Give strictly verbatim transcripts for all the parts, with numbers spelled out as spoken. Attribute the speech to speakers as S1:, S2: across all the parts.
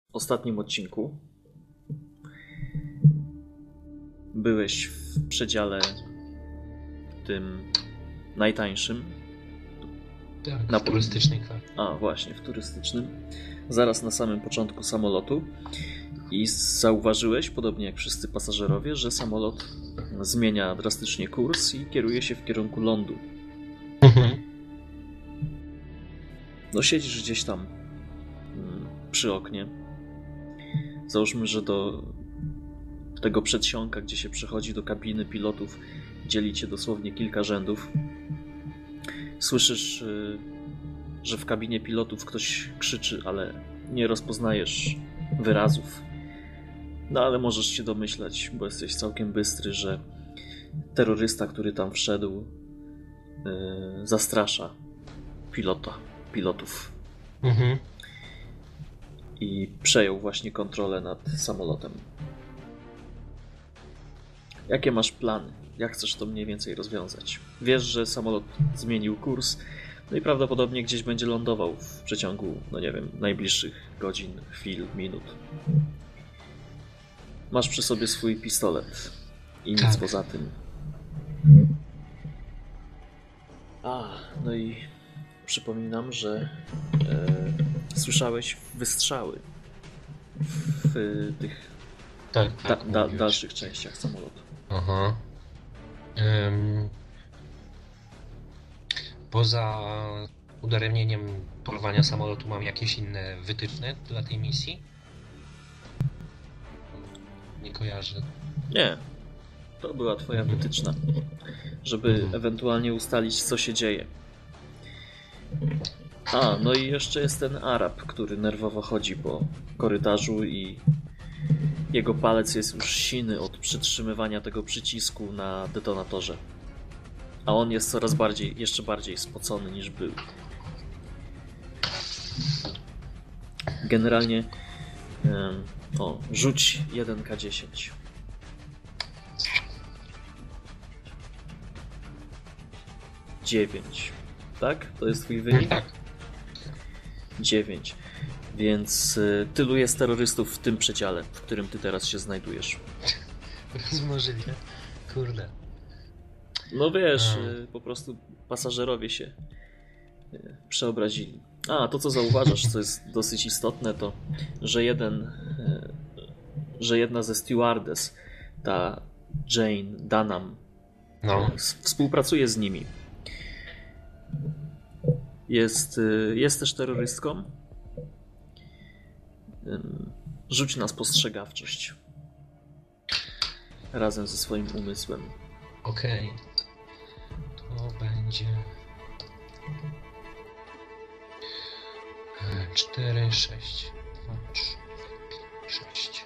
S1: ostatnim odcinku byłeś w przedziale tym najtańszym.
S2: Tak, na w turystycznej klasie.
S1: A, właśnie, w turystycznym. Zaraz na samym początku samolotu. I zauważyłeś, podobnie jak wszyscy pasażerowie, że samolot zmienia drastycznie kurs i kieruje się w kierunku lądu.
S2: Mhm.
S1: No siedzisz gdzieś tam przy oknie. Załóżmy, że do tego przedsionka, gdzie się przechodzi do kabiny pilotów, dzieli cię dosłownie kilka rzędów. Słyszysz, że w kabinie pilotów ktoś krzyczy, ale nie rozpoznajesz wyrazów. No ale możesz się domyślać, bo jesteś całkiem bystry, że terrorysta, który tam wszedł, yy, zastrasza pilota, pilotów.
S2: Mhm.
S1: I przejął właśnie kontrolę nad samolotem. Jakie masz plany? Jak chcesz to mniej więcej rozwiązać? Wiesz, że samolot zmienił kurs, no i prawdopodobnie gdzieś będzie lądował w przeciągu, no nie wiem, najbliższych godzin, chwil, minut. Masz przy sobie swój pistolet i nic
S2: tak.
S1: poza tym. A, no i przypominam, że e, słyszałeś wystrzały w y, tych
S2: tak, tak,
S1: da, da, dalszych częściach samolotu.
S2: Aha. Um, poza udaremnieniem porwania samolotu mam jakieś inne wytyczne dla tej misji? Nie kojarzę.
S1: Nie. To była twoja wytyczna, żeby hmm. ewentualnie ustalić, co się dzieje. A, no i jeszcze jest ten Arab, który nerwowo chodzi po korytarzu i jego palec jest już siny od przytrzymywania tego przycisku na detonatorze. A on jest coraz bardziej, jeszcze bardziej spocony niż był. Generalnie um, o, rzuć jeden K dziesięć. dziewięć. Tak? To jest twój wynik?
S2: Tak.
S1: dziewięć. Więc y, tylu jest terrorystów w tym przedziale, w którym ty teraz się znajdujesz.
S2: Rozmnożyli, kurde.
S1: No wiesz, y, po prostu pasażerowie się y, przeobrazili. A, to co zauważasz, co jest dosyć istotne, to że jeden, y, że jedna ze stewardess, ta Jane Dunham,
S2: no.
S1: y, współpracuje z nimi. Jest, y, jest też terrorystką. Rzuć na spostrzegawczość. Razem ze swoim umysłem.
S2: Okej. Okay. To będzie... cztery, sześć, dwa, trzy, sześć.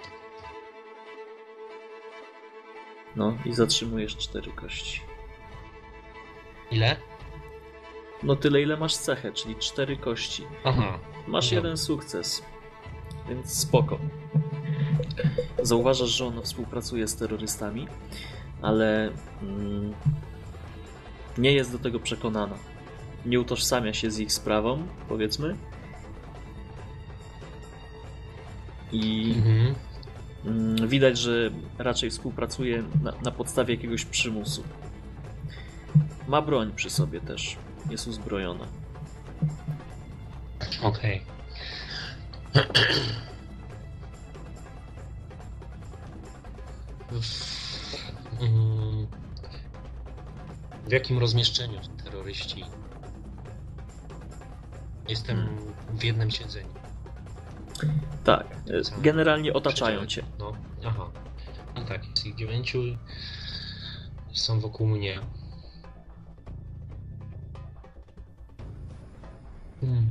S1: No i zatrzymujesz cztery kości.
S2: Ile?
S1: No tyle, ile masz cechę, czyli cztery kości.
S2: Aha.
S1: Masz no. jeden sukces. Więc spoko. Zauważasz, że ona współpracuje z terrorystami, ale mm, nie jest do tego przekonana. Nie utożsamia się z ich sprawą, powiedzmy. I
S2: mhm.
S1: mm, widać, że raczej współpracuje na, na podstawie jakiegoś przymusu. Ma broń przy sobie też. Jest uzbrojona.
S2: Okej. Okay. W jakim rozmieszczeniu terroryści? Jestem hmm. w jednym siedzeniu.
S1: Tak, generalnie otaczają cię.
S2: No, aha. No tak, jest ich dziewięciu i są wokół mnie. Hmm.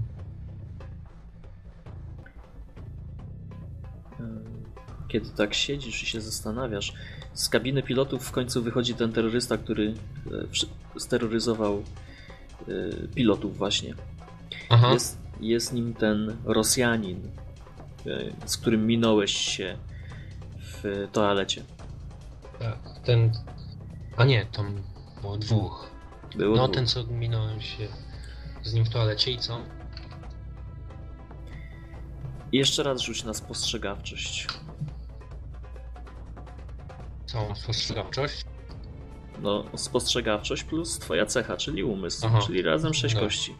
S1: Kiedy tak siedzisz i się zastanawiasz, z kabiny pilotów w końcu wychodzi ten terrorysta, który steroryzował pilotów właśnie.
S2: Aha.
S1: Jest, jest nim ten Rosjanin, z którym minąłeś się w toalecie.
S2: Tak, ten... A nie, tam było dwóch.
S1: Było
S2: no
S1: dwóch.
S2: Ten, co minąłem się z nim w toalecie i co?
S1: I jeszcze raz rzuć na spostrzegawczość.
S2: Całą spostrzegawczość?
S1: No, spostrzegawczość plus twoja cecha, czyli umysł,
S2: Aha.
S1: czyli razem sześć
S2: No.
S1: kości.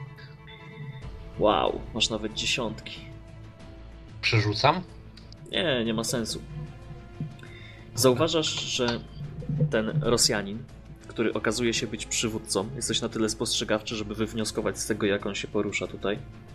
S1: Wow, masz nawet dziesiątki.
S2: Przerzucam?
S1: Nie, nie ma sensu. Zauważasz, że ten Rosjanin, który okazuje się być przywódcą, jesteś na tyle spostrzegawczy, żeby wywnioskować z tego, jak on się porusza tutaj.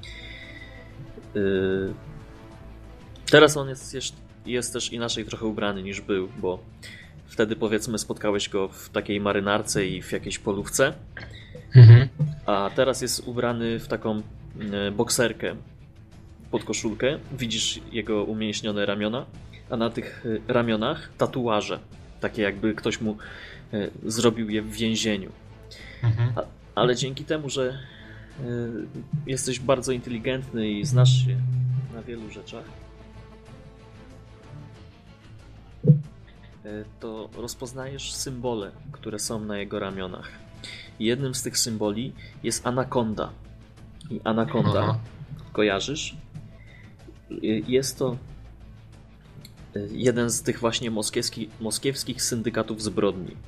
S1: Yy... Teraz on jest, jest, jest też inaczej trochę ubrany niż był, bo wtedy powiedzmy spotkałeś go w takiej marynarce i w jakiejś polówce,
S2: Mhm.
S1: a teraz jest ubrany w taką yy, bokserkę pod koszulkę. Widzisz jego umięśnione ramiona, a na tych yy, ramionach tatuaże, takie jakby ktoś mu yy, zrobił je w więzieniu.
S2: Mhm.
S1: A, ale dzięki temu, że yy, jesteś bardzo inteligentny i znasz się na wielu rzeczach, yy, to rozpoznajesz symbole, które są na jego ramionach. I jednym z tych symboli jest anakonda. I anakonda,
S2: Aha.
S1: kojarzysz? Yy, Jest to yy, jeden z tych właśnie moskiewski, moskiewskich syndykatów zbrodni.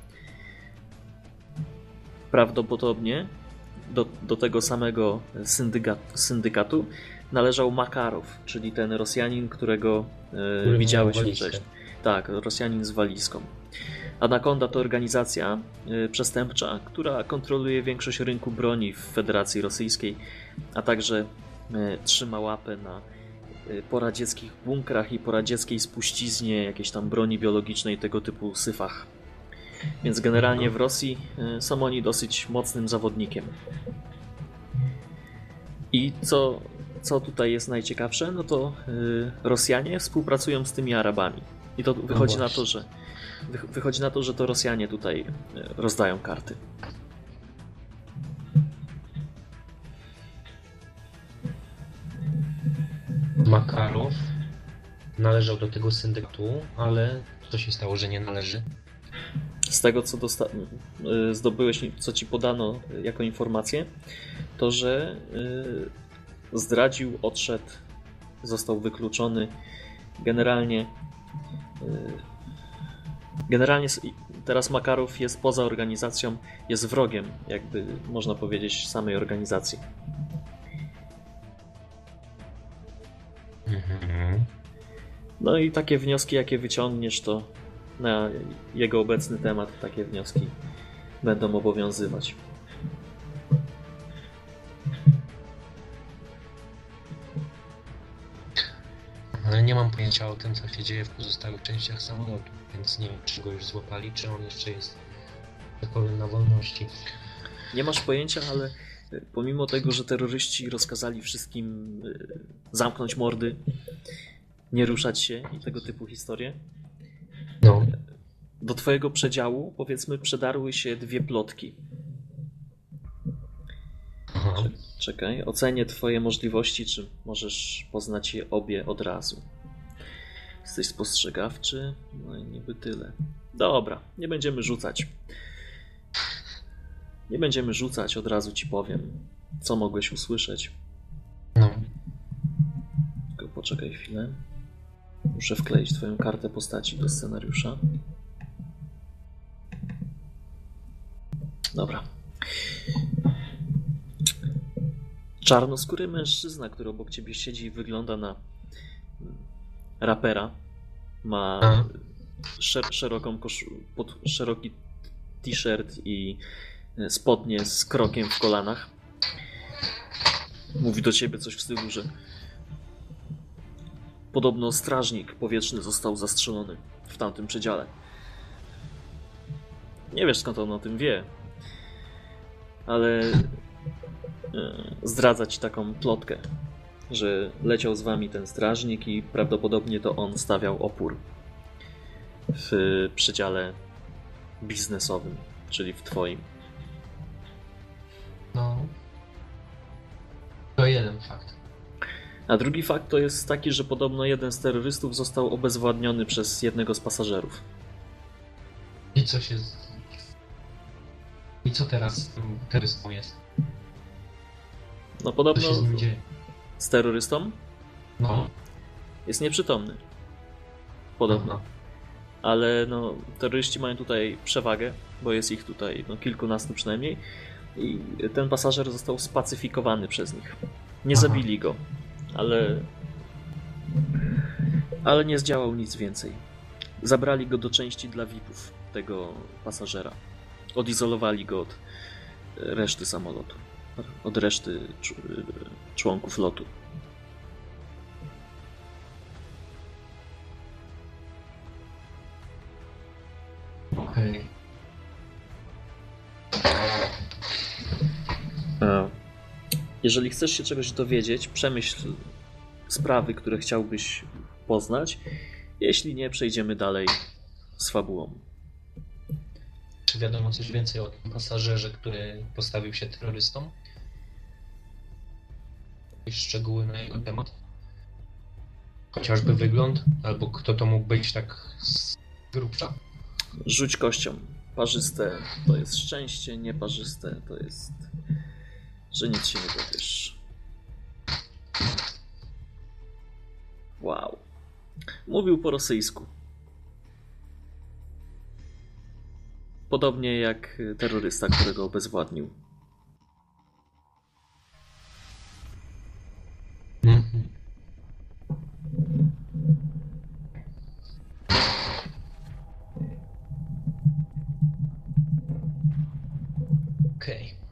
S1: Prawdopodobnie do, do tego samego syndyka, syndykatu należał Makarow, czyli ten Rosjanin, którego e,
S2: Który
S1: widziałeś
S2: miał walizkę.
S1: wcześniej. Tak, Rosjanin z walizką. Anakonda to organizacja e, przestępcza, która kontroluje większość rynku broni w Federacji Rosyjskiej, a także e, trzyma łapę na e, poradzieckich bunkrach i poradzieckiej spuściznie, jakiejś tam broni biologicznej, tego typu syfach. Więc generalnie w Rosji y, są oni dosyć mocnym zawodnikiem. I co, co tutaj jest najciekawsze, no to y, Rosjanie współpracują z tymi Arabami. I to wychodzi na to, że wy, wychodzi na to, że to Rosjanie tutaj y, rozdają karty.
S2: Makarow należał do tego syndykatu, ale co się stało, że nie należy?
S1: Z tego, co dosta- y, zdobyłeś, co ci podano jako informację, to, że y, zdradził, odszedł, został wykluczony. Generalnie y, generalnie s- teraz Makarow jest poza organizacją, jest wrogiem, jakby można powiedzieć, samej organizacji.
S2: Mhm.
S1: No i takie wnioski, jakie wyciągniesz, to na jego obecny temat takie wnioski będą obowiązywać.
S2: Ale nie mam pojęcia o tym, co się dzieje w pozostałych częściach samolotu, więc nie wiem, czy go już złapali, czy on jeszcze jest, tak powiem, na wolności.
S1: Nie masz pojęcia, ale pomimo tego, że terroryści rozkazali wszystkim y, zamknąć mordy, nie ruszać się i tego typu historie,
S2: No.
S1: do twojego przedziału, powiedzmy, przedarły się dwie plotki.
S2: Aha.
S1: Czekaj, ocenię twoje możliwości, czy możesz poznać je obie od razu. Jesteś spostrzegawczy? No i niby tyle. Dobra, nie będziemy rzucać. Nie będziemy rzucać, od razu ci powiem, co mogłeś usłyszeć.
S2: No.
S1: Tylko poczekaj chwilę. Muszę wkleić twoją kartę postaci do scenariusza. Dobra. Czarnoskóry mężczyzna, który obok ciebie siedzi i wygląda na rapera. Ma
S2: Aha.
S1: szer- szeroką koszu- pod szeroki t-shirt i spodnie z krokiem w kolanach. Mówi do ciebie coś w stylu, że podobno strażnik powietrzny został zastrzelony w tamtym przedziale. Nie wiesz, skąd on o tym wie, ale e, zdradza ci taką plotkę, że leciał z wami ten strażnik i prawdopodobnie to on stawiał opór w przedziale biznesowym, czyli w twoim.
S2: No. To jeden fakt.
S1: A drugi fakt to jest taki, że podobno jeden z terrorystów został obezwładniony przez jednego z pasażerów.
S2: I co się... z- I co teraz z tym terrorystą jest?
S1: No
S2: Co
S1: podobno
S2: się z nim dzieje?
S1: z terrorystą
S2: No.
S1: Jest nieprzytomny. Podobno.
S2: Aha.
S1: Ale no, terroryści mają tutaj przewagę, bo jest ich tutaj no, kilkunastu przynajmniej. I ten pasażer został spacyfikowany przez nich. Nie
S2: Aha.
S1: zabili go, ale... ale nie zdziałał nic więcej. Zabrali go do części dla V I P-ów, tego pasażera. Odizolowali go od reszty samolotu. Od reszty członków lotu.
S2: Okej.
S1: Jeżeli chcesz się czegoś dowiedzieć, przemyśl sprawy, które chciałbyś poznać. Jeśli nie, przejdziemy dalej z fabułą.
S2: Czy wiadomo coś więcej o tym pasażerze, który postawił się terrorystom? Jakieś szczegóły na jego temat? Chociażby wygląd? Albo kto to mógł być tak z grubsza?
S1: Rzuć kością. Parzyste to jest szczęście, nieparzyste to jest, że nic się nie dowiesz. Wow. Mówił po rosyjsku. Podobnie jak terrorysta, którego obezwładnił.
S2: Mhm. Okej.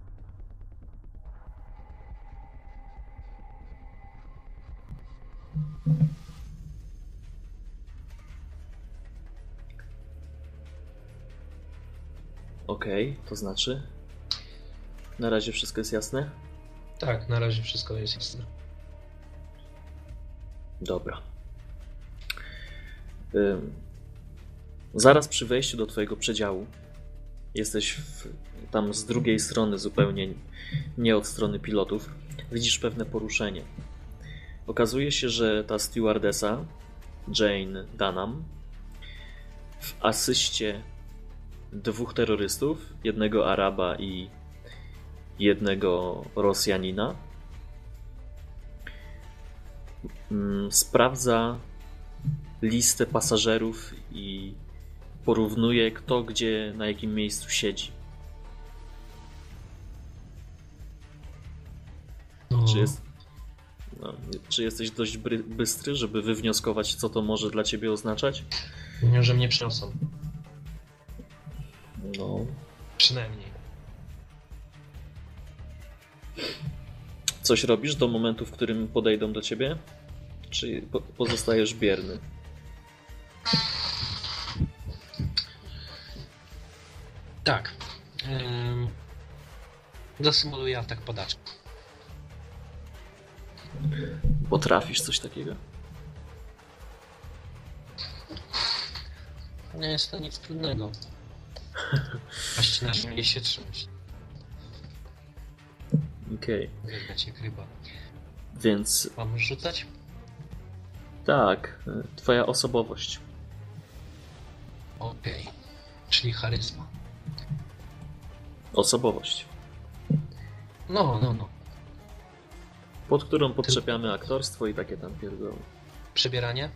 S1: Okej, to znaczy? Na razie wszystko jest jasne?
S2: Tak, na razie wszystko jest jasne.
S1: Dobra. Ym, zaraz przy wejściu do twojego przedziału jesteś w, tam z drugiej strony, zupełnie nie od strony pilotów. Widzisz pewne poruszenie. Okazuje się, że ta stewardesa, Jane Dunham, w asyście dwóch terrorystów, jednego Araba i jednego Rosjanina, sprawdza listę pasażerów i porównuje, kto gdzie, na jakim miejscu siedzi.
S2: No.
S1: Czy, jest, no, czy jesteś dość bry, bystry, żeby wywnioskować, co to może dla ciebie oznaczać?
S2: Nie, że mnie przyniosą.
S1: No.
S2: Przynajmniej.
S1: Coś robisz do momentu, w którym podejdą do ciebie? Czy po, pozostajesz bierny?
S2: Tak. Ym... Zasymuluję atak padaczki.
S1: Potrafisz coś takiego?
S2: Nie jest to nic trudnego. Właściwie nasz mieli się trzymać.
S1: Okej.
S2: Wygrać jak ryba.
S1: Więc
S2: Mam rzucać?
S1: tak, twoja osobowość.
S2: Okej. Czyli charyzma.
S1: Osobowość.
S2: No, no, no.
S1: Pod którą podczepiamy aktorstwo i takie tam pierdoły.
S2: Przebieranie?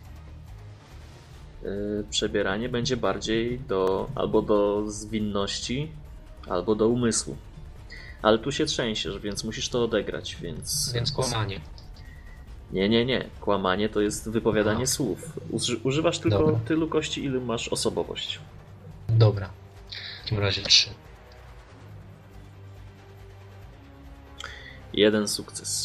S1: Yy, przebieranie będzie bardziej do albo do zwinności, albo do umysłu. Ale tu się trzęsiesz, więc musisz to odegrać, więc...
S2: Więc kłamanie.
S1: Nie, nie, nie. Kłamanie to jest wypowiadanie
S2: A.
S1: słów. Uży, używasz tylko
S2: Dobra.
S1: tylu kości, ilu masz osobowość.
S2: Dobra. W takim razie trzy.
S1: Jeden sukces.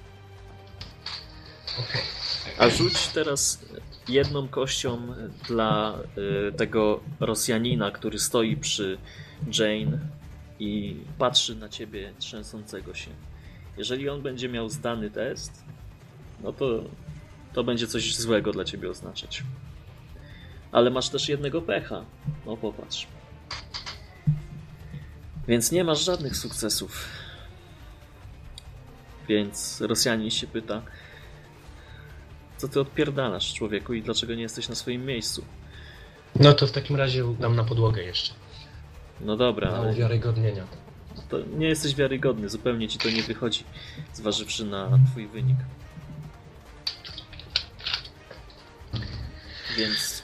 S2: Okej.
S1: A rzuć teraz jedną kością dla y, tego Rosjanina, który stoi przy Jane i patrzy na ciebie trzęsącego się. Jeżeli on będzie miał zdany test, no to to będzie coś złego dla ciebie oznaczać. Ale masz też jednego pecha. No popatrz. Więc nie masz żadnych sukcesów. Więc Rosjanin się pyta: co ty odpierdalasz, człowieku, i dlaczego nie jesteś na swoim miejscu?
S2: No to w takim razie dam na podłogę jeszcze.
S1: No dobra,
S2: Na
S1: ale
S2: uwiarygodnienia.
S1: to nie jesteś wiarygodny, zupełnie ci to nie wychodzi, zważywszy na twój wynik. Więc,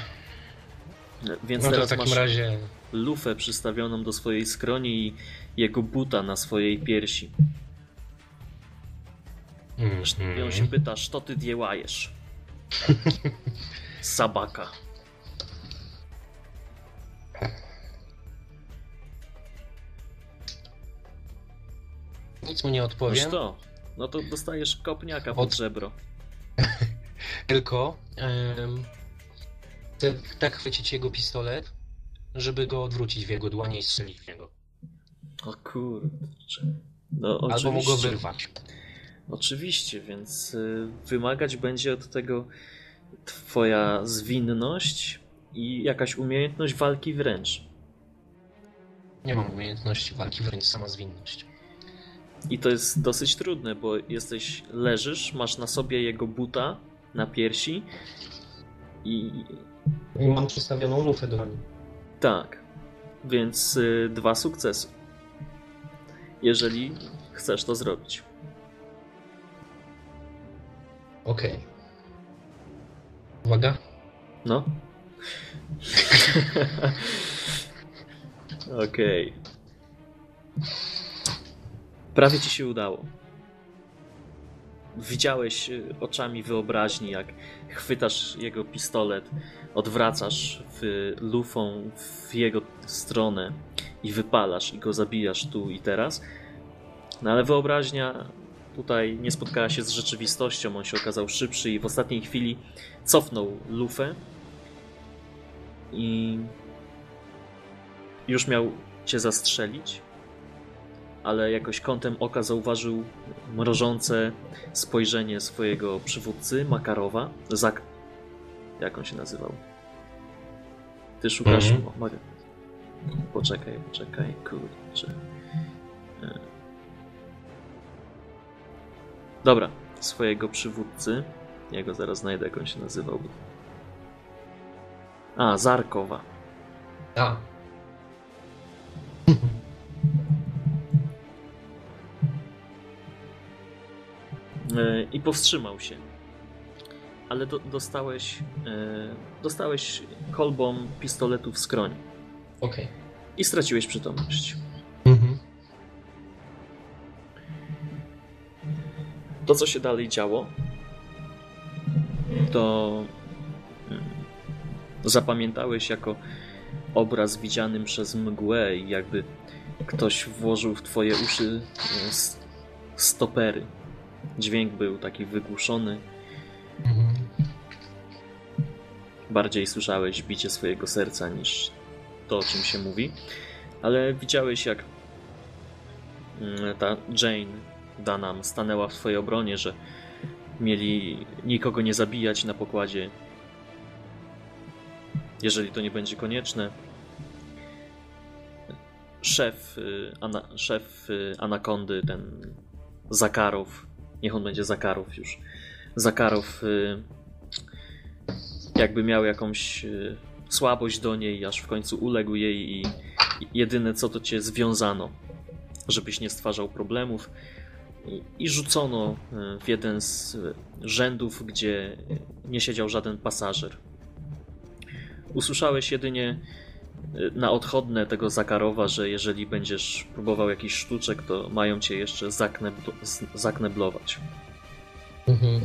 S1: więc
S2: No to w
S1: teraz
S2: takim
S1: masz
S2: razie...
S1: lufę przystawioną do swojej skroni i jego buta na swojej piersi.
S2: Mm,
S1: I on się pyta, co ty dziełajesz? Sabaka.
S2: Nic mu nie
S1: Noż
S2: odpowiem,
S1: to? No to dostajesz kopniaka pod
S2: Od-
S1: żebro.
S2: tylko em, chcę tak chwycić jego pistolet, żeby go odwrócić w jego dłonie i strzelić w niego.
S1: O kurczę. No
S2: Albo mu go
S1: oczywiście.
S2: wyrwać.
S1: Oczywiście, więc y, wymagać będzie od tego twoja zwinność i jakaś umiejętność walki wręcz.
S2: Nie mam umiejętności walki, wręcz sama zwinność.
S1: I to jest dosyć trudne, bo jesteś, leżysz, masz na sobie jego buta na piersi i
S2: I mam przystawioną lufę do niej.
S1: tak, więc y, dwa sukcesy. Jeżeli chcesz to zrobić.
S2: Okej. Uwaga.
S1: No. Okej. Prawie ci się udało. Widziałeś y, oczami wyobraźni, jak chwytasz jego pistolet, odwracasz w lufą w jego stronę i wypalasz i go zabijasz tu i teraz. No ale wyobraźnia tutaj nie spotkała się z rzeczywistością. On się okazał szybszy i w ostatniej chwili cofnął lufę i już miał cię zastrzelić, ale jakoś kątem oka zauważył mrożące spojrzenie swojego przywódcy, Makarowa. Zak... Jak on się nazywał? Ty szukasz...
S2: Mhm.
S1: O, Mag... Poczekaj, poczekaj, kurczę. E. Dobra, swojego przywódcy. Ja go zaraz znajdę, jak on się nazywał. A, Zarkowa.
S2: A.
S1: I powstrzymał się. Ale do, dostałeś e, dostałeś kolbą pistoletu w skroń.
S2: Okej.
S1: I straciłeś przytomność.
S2: Mhm.
S1: To, co się dalej działo, to mm, zapamiętałeś jako obraz widzianym przez mgłę i jakby ktoś włożył w twoje uszy e, s- stopery. Dźwięk był taki wygłuszony.
S2: Mhm.
S1: Bardziej słyszałeś bicie swojego serca niż to, o czym się mówi. Ale widziałeś, jak mm, ta Jane Dunham stanęła w twojej obronie, że mieli nikogo nie zabijać na pokładzie, jeżeli to nie będzie konieczne. Szef, y, ana, szef y, Anakondy, ten Zakarow, niech on będzie Zakarow już. Zakarow y, jakby miał jakąś y, słabość do niej, aż w końcu uległ jej i, i jedyne co to cię związano, żebyś nie stwarzał problemów i, i rzucono y, w jeden z y, rzędów, gdzie nie siedział żaden pasażer. Usłyszałeś jedynie y, na odchodne tego Zakarowa, że jeżeli będziesz próbował jakiś sztuczek, to mają cię jeszcze zakneblo, z- zakneblować.
S2: Mhm.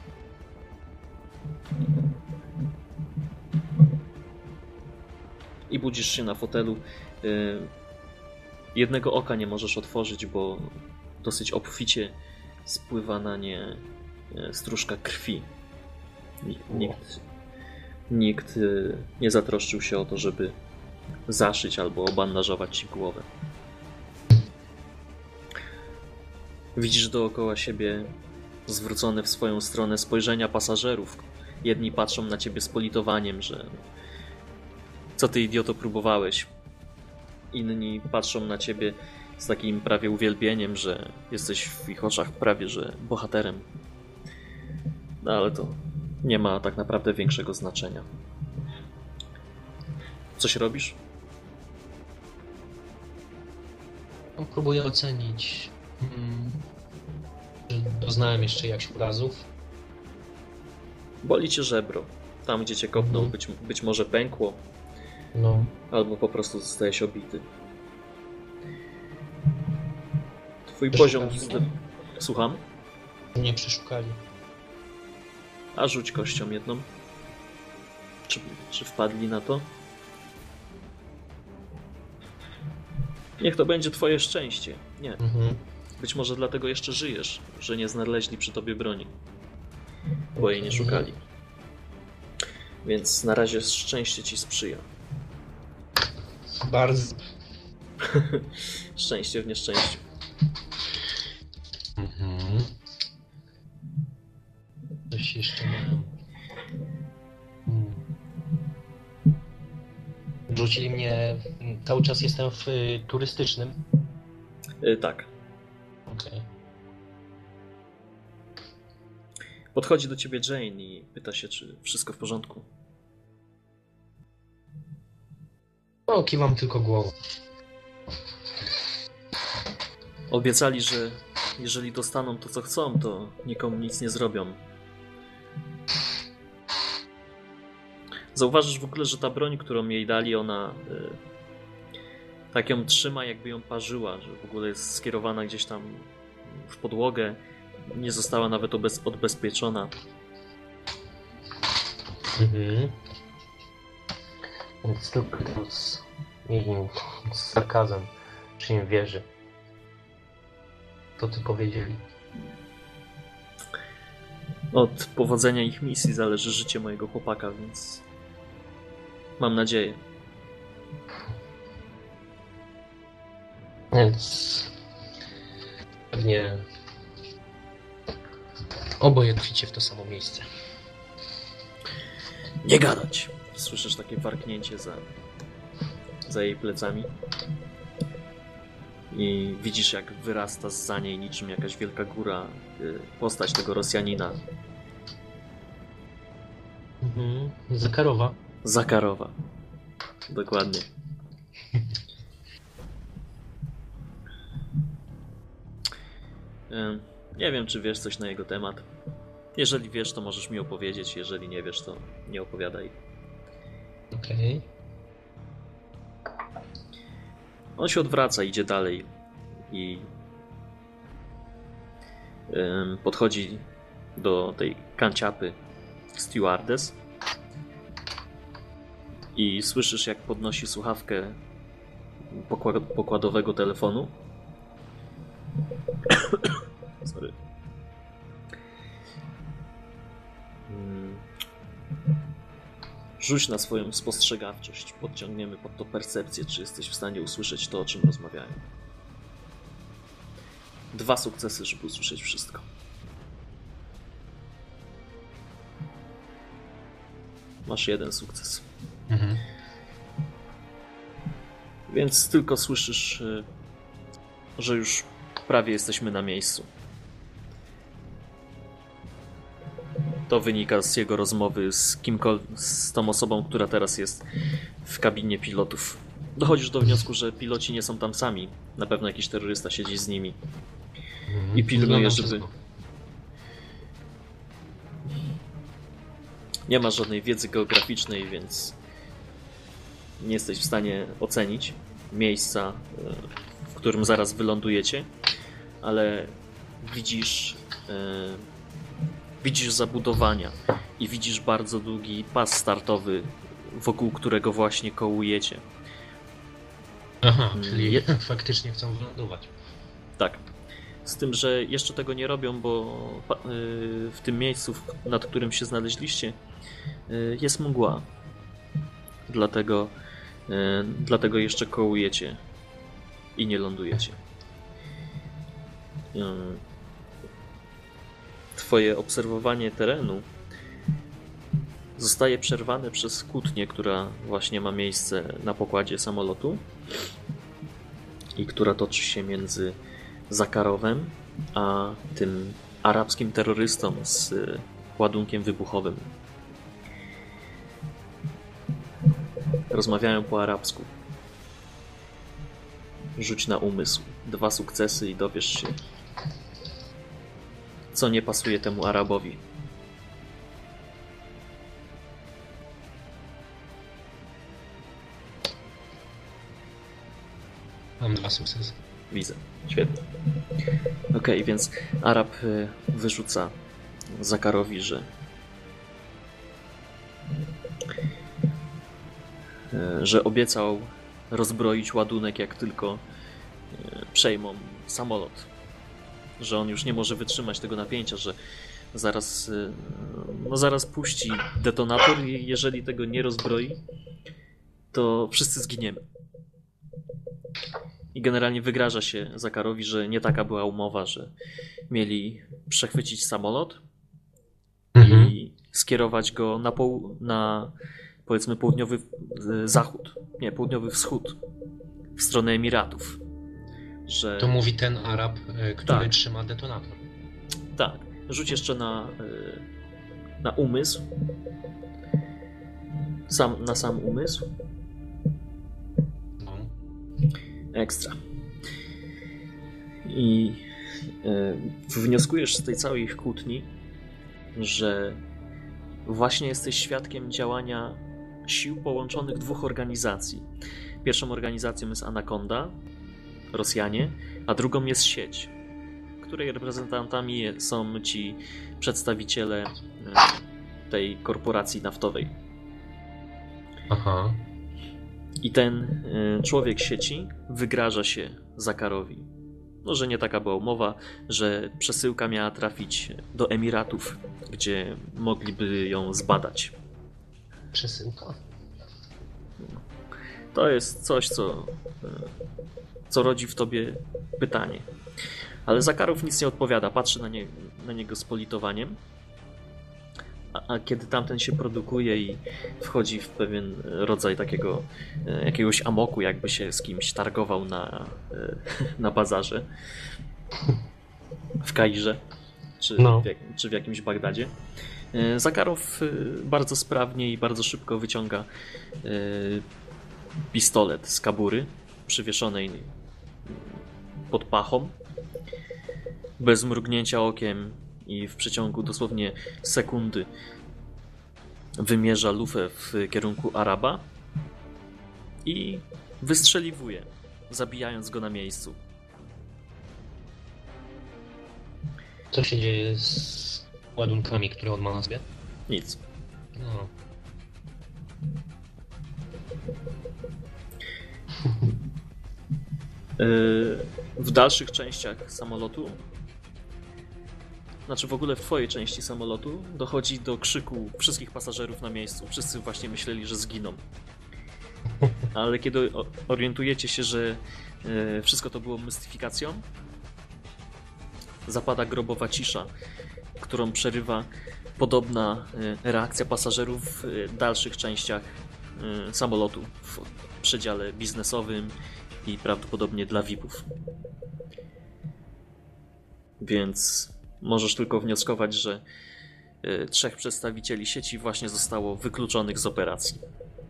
S1: I budzisz się na fotelu. Y, Jednego oka nie możesz otworzyć, bo dosyć obficie spływa na nie y, stróżka krwi. Ni- Nikt, nikt y, nie zatroszczył się o to, żeby zaszyć albo obandażować ci głowę. Widzisz dookoła siebie zwrócone w swoją stronę spojrzenia pasażerów. Jedni patrzą na ciebie z politowaniem, że co ty idioto próbowałeś. Inni patrzą na ciebie z takim prawie uwielbieniem, że jesteś w ich oczach prawie że bohaterem. No ale to nie ma tak naprawdę większego znaczenia. Coś robisz?
S2: No, próbuję ocenić, mm, czy doznałem jeszcze jakichś urazów.
S1: Boli cię żebro. Tam, gdzie cię kopnął,
S2: Mhm.
S1: być, być może pękło,
S2: No,
S1: albo po prostu zostałeś obity. Twój
S2: Przeszukali
S1: poziom...
S2: mnie?
S1: Zde... Słucham?
S2: nie przeszukali.
S1: A rzuć kością jedną. Czy, czy wpadli na to? Niech to będzie twoje szczęście. Nie.
S2: Mhm.
S1: Być może dlatego jeszcze żyjesz, że nie znaleźli przy tobie broni. Bo jej nie szukali. Więc na razie szczęście ci sprzyja.
S2: Bardzo.
S1: Szczęście w nieszczęściu.
S2: Mhm. Coś jeszcze mam. Hmm. Rzucili mnie... Cały czas jestem w y, turystycznym.
S1: Yy, tak.
S2: Okej.
S1: Podchodzi do ciebie Jane i pyta się, czy wszystko w porządku.
S2: No, kiwam tylko głową.
S1: Obiecali, że jeżeli dostaną to, co chcą, to nikomu nic nie zrobią. Zauważysz w ogóle, że ta broń, którą jej dali, ona y, tak ją trzyma, jakby ją parzyła, że w ogóle jest skierowana gdzieś tam w podłogę, nie została nawet obez, odbezpieczona.
S2: Mhm. Więc tylko z, nie wiem, z sarkazem, czy im wierzy. To ty powiedzieli.
S1: Od powodzenia ich misji zależy życie mojego chłopaka, więc mam nadzieję.
S2: Więc pewnie oboje traficie w to samo miejsce.
S1: Nie gadać! Słyszysz takie warknięcie za, za jej plecami. I widzisz, jak wyrasta zza niej niczym jakaś wielka góra y, postać tego Rosjanina.
S2: Mhm. Zakarowa.
S1: Zakarowa. Dokładnie. Ym, Nie wiem, czy wiesz coś na jego temat. Jeżeli wiesz, to możesz mi opowiedzieć. Jeżeli nie wiesz, to nie opowiadaj.
S2: Okej.
S1: On się odwraca, idzie dalej i ym, podchodzi do tej kanciapy stewardess i słyszysz, jak podnosi słuchawkę pokła- pokładowego telefonu. Sorry. Mm. Rzuć na swoją spostrzegawczość. Podciągniemy pod to percepcję, czy jesteś w stanie usłyszeć to, o czym rozmawiają. Dwa sukcesy, żeby usłyszeć wszystko. Masz jeden sukces.
S2: Mhm.
S1: Więc tylko słyszysz, y, że już prawie jesteśmy na miejscu. To wynika z jego rozmowy z kimkolwiek, z tą osobą, która teraz jest w kabinie pilotów. Dochodzisz do wniosku, że piloci nie są tam sami. Na pewno jakiś terrorysta siedzi z nimi.
S2: Mhm.
S1: I pilnuje,
S2: Wyglądam
S1: żeby...
S2: wszystko.
S1: Nie masz żadnej wiedzy geograficznej, więc nie jesteś w stanie ocenić miejsca, w którym zaraz wylądujecie, ale widzisz, e, widzisz zabudowania i widzisz bardzo długi pas startowy, wokół którego właśnie kołujecie.
S2: Aha, czyli
S1: Je-
S2: faktycznie chcą wylądować.
S1: Tak. Z tym, że jeszcze tego nie robią, bo pa- y, w tym miejscu, w- nad którym się znaleźliście, y, jest mgła. Dlatego, y, dlatego jeszcze kołujecie i nie lądujecie. Y, Twoje obserwowanie terenu zostaje przerwane przez kłótnię, która właśnie ma miejsce na pokładzie samolotu i która toczy się między Zakarowem a tym arabskim terrorystą z ładunkiem wybuchowym. Rozmawiają po arabsku. Rzuć na umysł. Dwa sukcesy i dowiesz się, co nie pasuje temu Arabowi.
S2: Mam dwa sukcesy.
S1: Widzę. Świetnie. Okej, okay, więc Arab wyrzuca Zakarowi, że że obiecał rozbroić ładunek, jak tylko przejmą samolot. Że on już nie może wytrzymać tego napięcia, że zaraz, no zaraz puści detonator i jeżeli tego nie rozbroi, to wszyscy zginiemy. I generalnie wygraża się Zakarowi, że nie taka była umowa, że mieli przechwycić samolot
S2: Mhm.
S1: i skierować go na, poł- na powiedzmy południowy zachód, nie, południowy wschód, w stronę Emiratów. Że...
S2: To mówi ten Arab, e, który
S1: Tak.
S2: trzyma detonator.
S1: Tak. Rzuć jeszcze na, na umysł. Sam, na sam umysł.
S2: No.
S1: Ekstra. I y, wnioskujesz z tej całej ich kłótni, że właśnie jesteś świadkiem działania sił połączonych dwóch organizacji. Pierwszą organizacją jest Anaconda, Rosjanie, a drugą jest sieć, której reprezentantami są ci przedstawiciele tej korporacji naftowej.
S2: Aha.
S1: I ten człowiek sieci wygraża się Zakarowi. No, że nie taka była umowa, że przesyłka miała trafić do Emiratów, gdzie mogliby ją zbadać.
S2: Przesyłka.
S1: To jest coś, co, co rodzi w tobie pytanie. Ale Zakarow nic nie odpowiada, patrzy na, nie, na niego z politowaniem. A, a kiedy tamten się produkuje i wchodzi w pewien rodzaj takiego jakiegoś amoku, jakby się z kimś targował na, na bazarze w Kairze czy,
S2: no.
S1: w, jak, czy w jakimś Bagdadzie, Zakarow bardzo sprawnie i bardzo szybko wyciąga pistolet z kabury przywieszonej pod pachą. Bez mrugnięcia okiem i w przeciągu dosłownie sekundy wymierza lufę w kierunku Araba i wystrzeliwuje, zabijając go na miejscu.
S2: Co się dzieje z ładunkami, które on ma na sobie?
S1: Nic.
S2: No.
S1: W dalszych częściach samolotu, znaczy w ogóle w twojej części samolotu, dochodzi do krzyku wszystkich pasażerów na miejscu. Wszyscy właśnie myśleli, że zginą. Ale kiedy orientujecie się, że wszystko to było mystyfikacją, zapada grobowa cisza, którą przerywa podobna reakcja pasażerów w dalszych częściach samolotu, w przedziale biznesowym i prawdopodobnie dla V I P-ów. Więc możesz tylko wnioskować, że trzech przedstawicieli sieci właśnie zostało wykluczonych z operacji.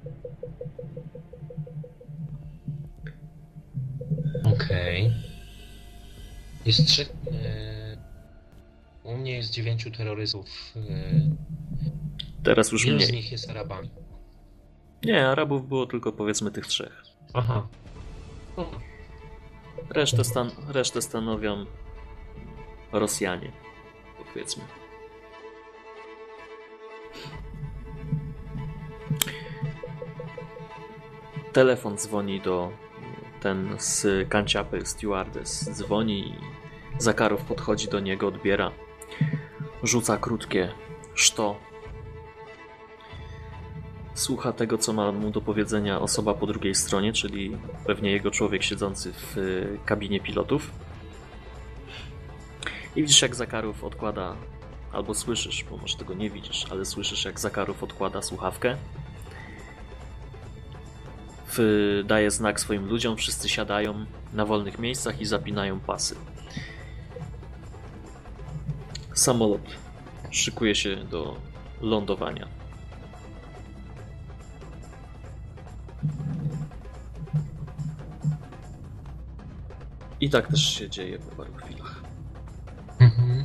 S2: Okej. Okay. Jest trzech... Yy... U mnie jest dziewięciu terrorystów. Yy...
S1: Teraz już
S2: Ilu
S1: mniej.
S2: z nich jest Arabami?
S1: Nie, Arabów było tylko powiedzmy tych trzech.
S2: Aha.
S1: Resztę, stan- resztę stanowią Rosjanie, powiedzmy. Telefon dzwoni do ten z kanciapy, stewardess dzwoni i Zakarow podchodzi do niego, odbiera, rzuca krótkie szto. Słucha tego, co ma mu do powiedzenia osoba po drugiej stronie, czyli pewnie jego człowiek siedzący w kabinie pilotów. I widzisz, jak Zakarow odkłada, albo słyszysz, bo może tego nie widzisz, ale słyszysz, jak Zakarow odkłada słuchawkę. W, daje znak swoim ludziom, wszyscy siadają na wolnych miejscach i zapinają pasy. Samolot szykuje się do lądowania. I tak też się dzieje po paru chwilach.
S2: Mhm.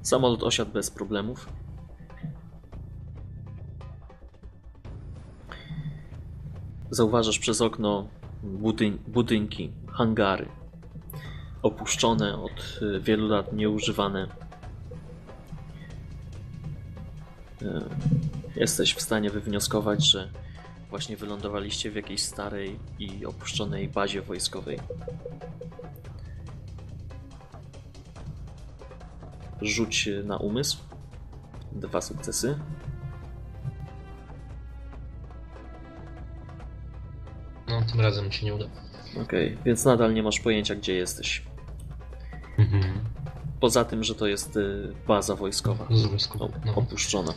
S1: Samolot osiadł bez problemów. Zauważasz przez okno budyn- budynki, hangary, opuszczone, od wielu lat nieużywane. Jesteś w stanie wywnioskować, że właśnie wylądowaliście w jakiejś starej i opuszczonej bazie wojskowej. Rzuć na umysł. Dwa sukcesy.
S2: No, tym razem ci nie uda.
S1: Okej, okay, więc nadal nie masz pojęcia, gdzie jesteś.
S2: Mhm.
S1: Poza tym, że to jest baza wojskowa.
S2: Wojskowa, no.
S1: Opuszczona.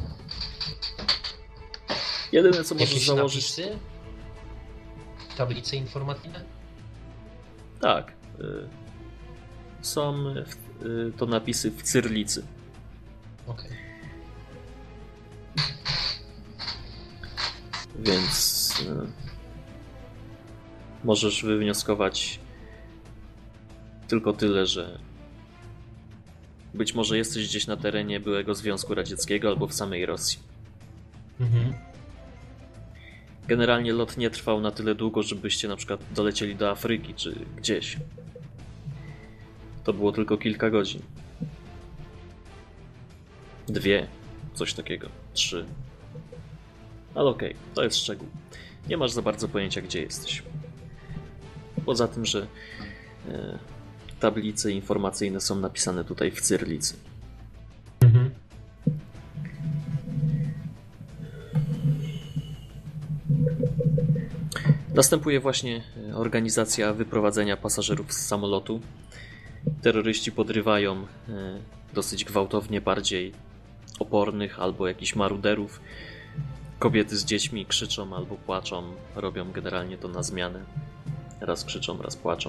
S1: Jedyne, co możesz
S2: Jakieś
S1: założyć...
S2: napisy? Tablice informacyjne?
S1: Tak. Y, są y, to napisy w cyrlicy.
S2: Okej. Okay.
S1: Więc y, możesz wywnioskować tylko tyle, że być może jesteś gdzieś na terenie byłego Związku Radzieckiego albo w samej Rosji.
S2: Mhm.
S1: Generalnie lot nie trwał na tyle długo, żebyście na przykład dolecieli do Afryki czy gdzieś. To było tylko kilka godzin. Dwie, coś takiego. Trzy. Ale okej, okay, to jest szczegół. Nie masz za bardzo pojęcia, gdzie jesteś. Poza tym, że e, tablice informacyjne są napisane tutaj w cyrlicy.
S2: Mhm.
S1: Następuje właśnie organizacja wyprowadzenia pasażerów z samolotu. Terroryści podrywają dosyć gwałtownie bardziej opornych albo jakichś maruderów. Kobiety z dziećmi krzyczą albo płaczą. Robią generalnie to na zmianę. Raz krzyczą, raz płaczą.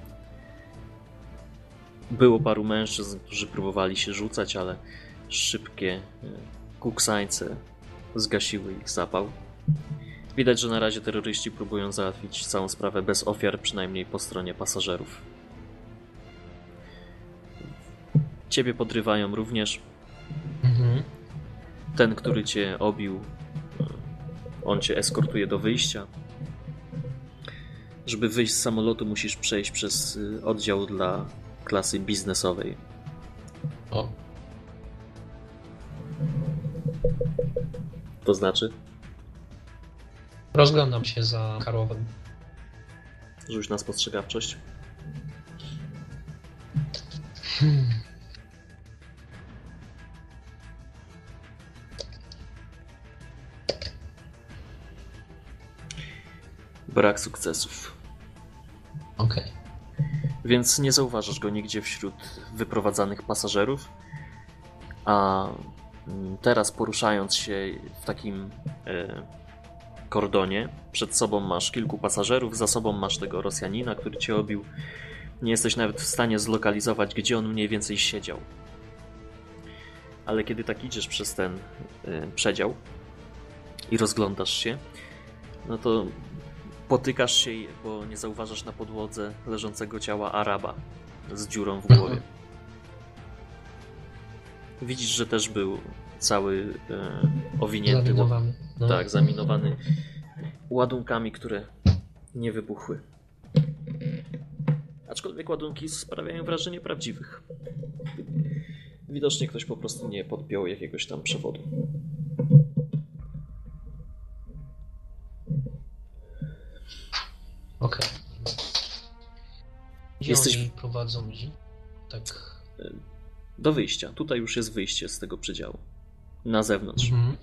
S1: Było paru mężczyzn, którzy próbowali się rzucać, ale szybkie kuksańce zgasiły ich zapał. Widać, że na razie terroryści próbują załatwić całą sprawę bez ofiar, przynajmniej po stronie pasażerów. Ciebie podrywają również.
S2: Mhm.
S1: Ten, który cię obił, on cię eskortuje do wyjścia. Żeby wyjść z samolotu, musisz przejść przez oddział dla klasy biznesowej.
S2: O.
S1: To znaczy?
S2: Rozglądam się za Karłowem.
S1: Rzuć na spostrzegawczość.
S2: Hmm.
S1: Brak sukcesów.
S2: Okej. Okay.
S1: Więc nie zauważasz go nigdzie wśród wyprowadzanych pasażerów. A teraz, poruszając się w takim e, kordonie, przed sobą masz kilku pasażerów, za sobą masz tego Rosjanina, który cię obił. Nie jesteś nawet w stanie zlokalizować, gdzie on mniej więcej siedział. Ale kiedy tak idziesz przez ten e, przedział i rozglądasz się, no to potykasz się, bo nie zauważasz na podłodze leżącego ciała Araba z dziurą w głowie. Widzisz, że też był cały e, owinięty,
S2: zaminowany. No.
S1: Tak, zaminowany ładunkami, które nie wybuchły. Aczkolwiek ładunki sprawiają wrażenie prawdziwych. Widocznie ktoś po prostu nie podpiął jakiegoś tam przewodu.
S2: Okej. Okay. Gdzie
S1: Jesteś...
S2: oni prowadzą ludzi? Tak.
S1: Do wyjścia. Tutaj już jest wyjście z tego przedziału. Na zewnątrz.
S2: Mhm.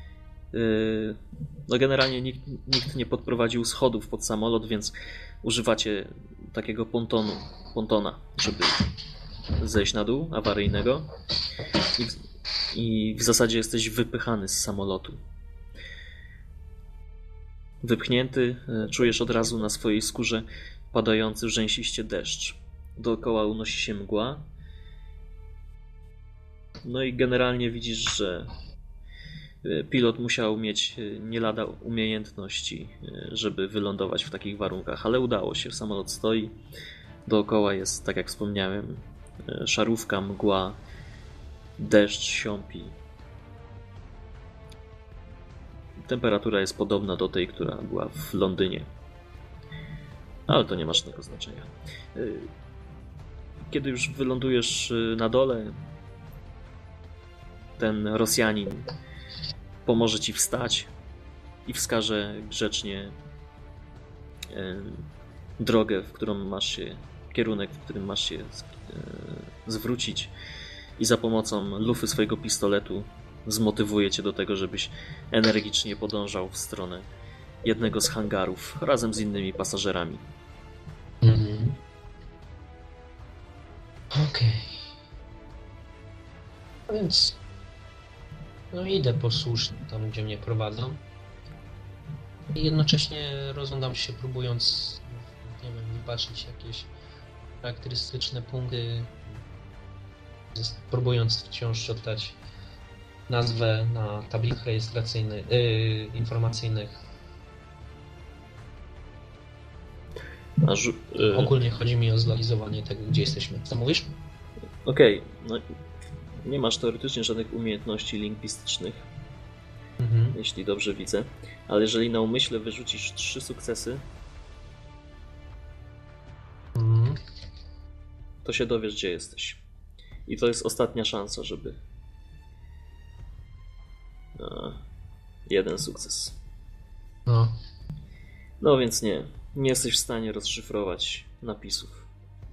S1: No generalnie nikt, nikt nie podprowadził schodów pod samolot, więc używacie takiego pontonu, pontona, żeby zejść na dół, awaryjnego. I w, i w zasadzie jesteś wypychany z samolotu. Wypchnięty, czujesz od razu na swojej skórze padający rzęsiście deszcz. Dookoła unosi się mgła. No i generalnie widzisz, że pilot musiał mieć nie lada umiejętności, żeby wylądować w takich warunkach, ale udało się. Samolot stoi. Dookoła jest, tak jak wspomniałem, szarówka, mgła. Deszcz siąpi. Temperatura jest podobna do tej, która była w Londynie. Ale to nie ma żadnego znaczenia. Kiedy już wylądujesz na dole, ten Rosjanin pomoże ci wstać i wskaże grzecznie drogę, w którą masz się, kierunek, w którym masz się zwrócić, i za pomocą lufy swojego pistoletu zmotywuje cię do tego, żebyś energicznie podążał w stronę jednego z hangarów razem z innymi pasażerami.
S2: Mhm. Okej. Okay. A więc no idę posłusznie tam, gdzie mnie prowadzą. I jednocześnie rozglądam się, próbując, nie wiem, wybaczyć jakieś charakterystyczne punkty, próbując wciąż oddać nazwę na tablicach rejestracyjnych, yy, informacyjnych.
S1: Aż, yy...
S2: Ogólnie chodzi mi o zlokalizowanie tego, gdzie jesteśmy. Co mówisz?
S1: Okej, okay. No, nie masz teoretycznie żadnych umiejętności lingwistycznych, mhm. jeśli dobrze widzę, ale jeżeli na umyśle wyrzucisz trzy sukcesy, mhm. to się dowiesz, gdzie jesteś. I to jest ostatnia szansa, żeby... A, jeden sukces.
S2: No.
S1: No więc nie, nie jesteś w stanie rozszyfrować napisów.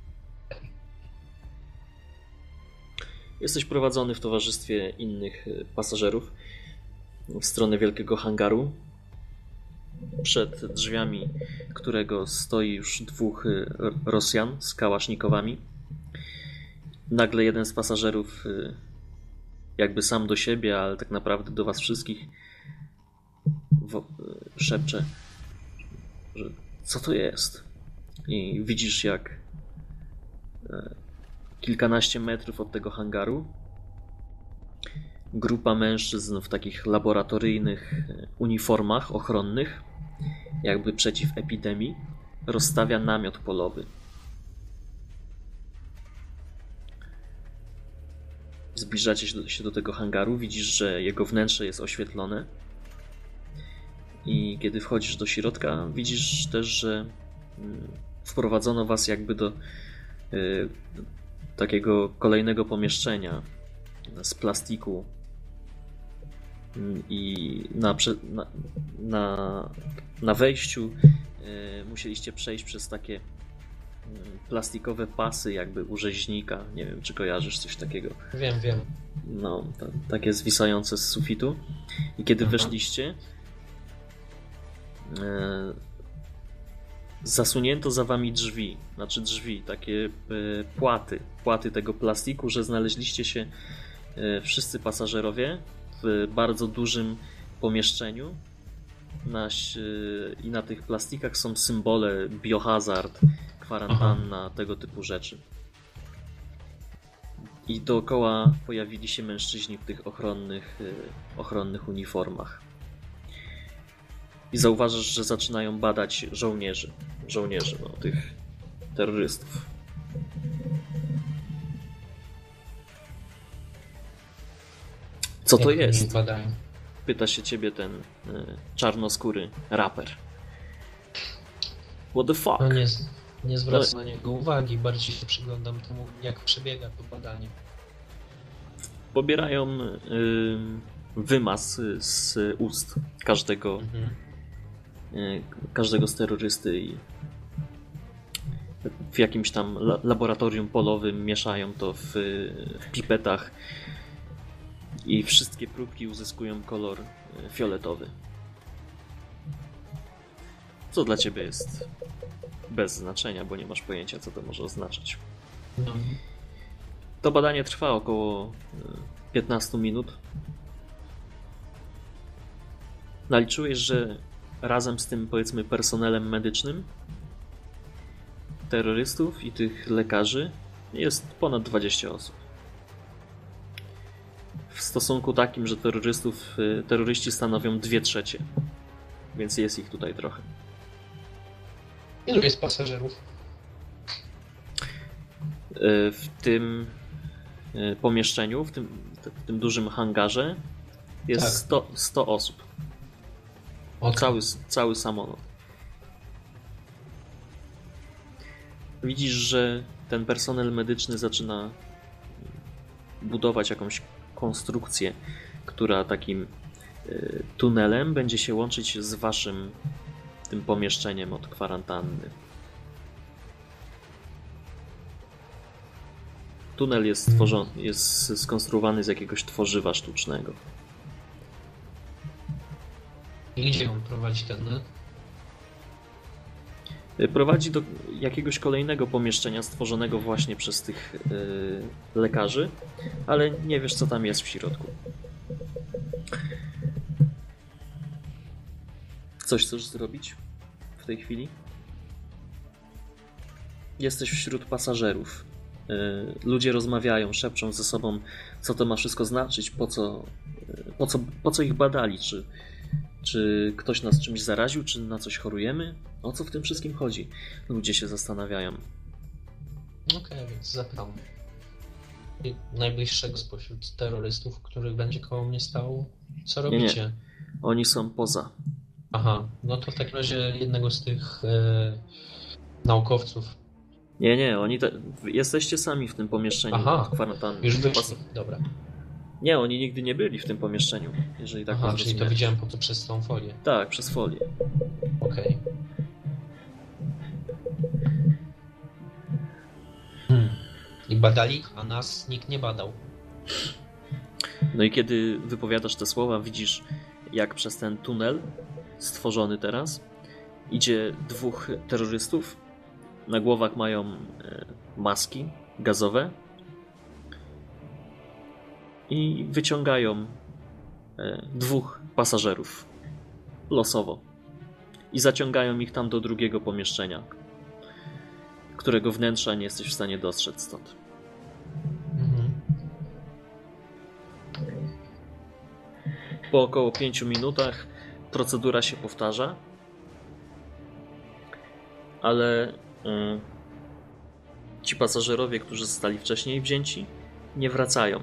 S1: Jesteś prowadzony w towarzystwie innych pasażerów w stronę wielkiego hangaru, przed drzwiami którego stoi już dwóch Rosjan z kałasznikowami. Nagle jeden z pasażerów, jakby sam do siebie, ale tak naprawdę do was wszystkich, szepcze, że co to jest? I widzisz, jak kilkanaście metrów od tego hangaru grupa mężczyzn w takich laboratoryjnych uniformach ochronnych, jakby przeciw epidemii, rozstawia namiot polowy. Zbliżacie się do tego hangaru, widzisz, że jego wnętrze jest oświetlone, i kiedy wchodzisz do środka, widzisz też, że wprowadzono was jakby do y, takiego kolejnego pomieszczenia z plastiku, i na, na, na, na wejściu y, musieliście przejść przez takie y, plastikowe pasy jakby u rzeźnika. Nie wiem, czy kojarzysz coś takiego.
S2: Wiem, wiem.
S1: No, to, takie zwisające z sufitu. I kiedy Aha. weszliście, y, zasunięto za wami drzwi, znaczy drzwi, takie y, płaty, płaty tego plastiku, że znaleźliście się y, wszyscy pasażerowie w bardzo dużym pomieszczeniu. Na, y, I na tych plastikach są symbole biohazard, kwarantanna, Aha. tego typu rzeczy. I dookoła pojawili się mężczyźni w tych ochronnych, y, ochronnych uniformach. I zauważasz, że zaczynają badać żołnierzy. Żołnierzy, no, tych terrorystów. Co to jest? Pyta się ciebie ten y, czarnoskóry raper. What the fuck?
S2: No nie, nie zwracam no, na niego uwagi, bardziej się przyglądam temu, jak przebiega to badanie.
S1: Pobierają y, wymaz z ust każdego mhm. każdego z terrorysty i w jakimś tam laboratorium polowym mieszają to w, w pipetach i wszystkie próbki uzyskują kolor fioletowy. Co dla ciebie jest bez znaczenia, bo nie masz pojęcia, co to może oznaczać. Mhm. To badanie trwa około piętnaście minut. Naliczyłeś, że razem z tym, powiedzmy, personelem medycznym, terrorystów i tych lekarzy jest ponad dwadzieścia osób. W stosunku takim, że terrorystów, terroryści stanowią dwie trzecie, więc jest ich tutaj trochę.
S2: Ilu jest pasażerów?
S1: W tym pomieszczeniu, w tym, w tym dużym hangarze jest
S2: Tak.
S1: sto, sto osób.
S2: Okay.
S1: Cały, cały samolot. Widzisz, że ten personel medyczny zaczyna budować jakąś konstrukcję, która takim y, tunelem będzie się łączyć z waszym tym pomieszczeniem od kwarantanny. Tunel jest stworzony, jest skonstruowany z jakiegoś tworzywa sztucznego.
S2: I gdzie on prowadzi ten?
S1: Prowadzi do jakiegoś kolejnego pomieszczenia stworzonego właśnie przez tych yy, lekarzy, ale nie wiesz, co tam jest w środku. Coś chcesz zrobić w tej chwili? Jesteś wśród pasażerów. Yy, ludzie rozmawiają, szepczą ze sobą, co to ma wszystko znaczyć, po co, yy, po co, po co ich badali, czy Czy ktoś nas czymś zaraził, czy na coś chorujemy? O co w tym wszystkim chodzi? Ludzie się zastanawiają.
S2: Okej, okay, więc zapytam. I najbliższego spośród terrorystów, których będzie koło mnie stał, co robicie?
S1: Nie, nie. Oni są poza.
S2: Aha, no to w takim razie jednego z tych e, naukowców.
S1: Nie, nie, oni te... jesteście sami w tym pomieszczeniu.
S2: Aha,
S1: kwarantanny.
S2: już wyszli, dobra.
S1: Nie, oni nigdy nie byli w tym pomieszczeniu, jeżeli tak
S2: Aha, czyli to widziałem po to przez tą folię.
S1: Tak, przez folię.
S2: Okej. Okay. Hmm. I badali, a nas nikt nie badał.
S1: No i kiedy wypowiadasz te słowa, widzisz, jak przez ten tunel stworzony teraz idzie dwóch terrorystów. Na głowach mają maski gazowe i wyciągają dwóch pasażerów losowo i zaciągają ich tam do drugiego pomieszczenia, którego wnętrza nie jesteś w stanie dostrzec stąd.
S2: Mhm.
S1: Po około pięciu minutach procedura się powtarza, ale y, ci pasażerowie, którzy zostali wcześniej wzięci, nie wracają.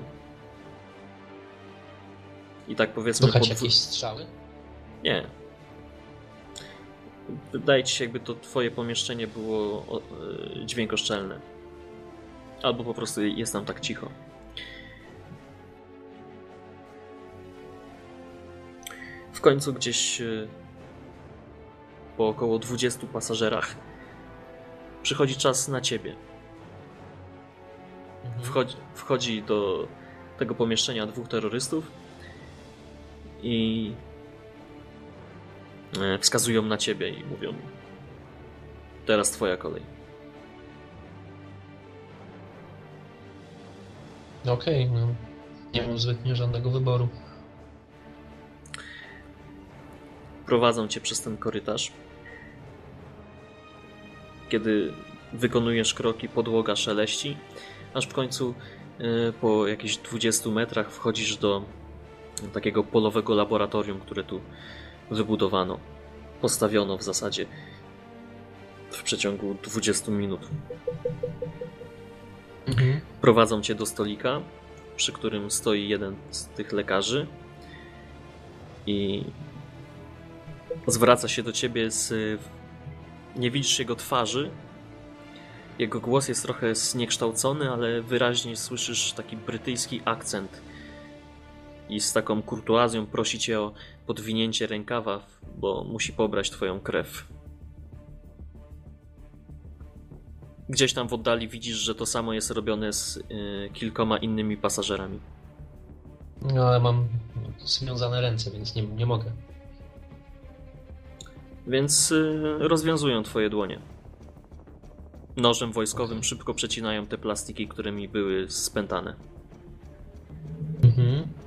S1: I tak powiedzmy...
S2: Słychać
S1: pod...
S2: jakieś strzały?
S1: Nie. Wydaje ci się, jakby to twoje pomieszczenie było y, dźwiękoszczelne. Albo po prostu jest tam tak cicho. W końcu gdzieś y, po około dwudziestu pasażerach przychodzi czas na ciebie.
S2: Mhm.
S1: Wchodzi, wchodzi do tego pomieszczenia dwóch terrorystów i wskazują na ciebie i mówią: teraz twoja kolej.
S2: Okej, okay, no nie mam zbytnio żadnego wyboru.
S1: Prowadzą cię przez ten korytarz. Kiedy wykonujesz kroki, podłoga szeleści, aż w końcu po jakichś dwudziestu metrach wchodzisz do takiego polowego laboratorium, które tu wybudowano. Postawiono w zasadzie w przeciągu dwudziestu minut.
S2: Mhm.
S1: Prowadzą cię do stolika, przy którym stoi jeden z tych lekarzy i zwraca się do ciebie z... Nie widzisz jego twarzy. Jego głos jest trochę zniekształcony, ale wyraźnie słyszysz taki brytyjski akcent. I z taką kurtuazją prosi cię o podwinięcie rękawa, bo musi pobrać twoją krew. Gdzieś tam w oddali widzisz, że to samo jest robione z y, kilkoma innymi pasażerami.
S2: No ale mam związane ręce, więc nie, nie mogę.
S1: Więc y, rozwiązują twoje dłonie. Nożem wojskowym
S2: Okay.
S1: szybko przecinają te plastiki, którymi były spętane.
S2: Mhm.